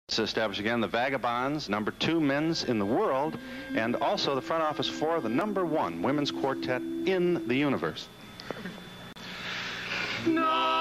Establish again the Vagabonds, #2 men's in the world, and also the front office for the #1 women's quartet in the universe. No!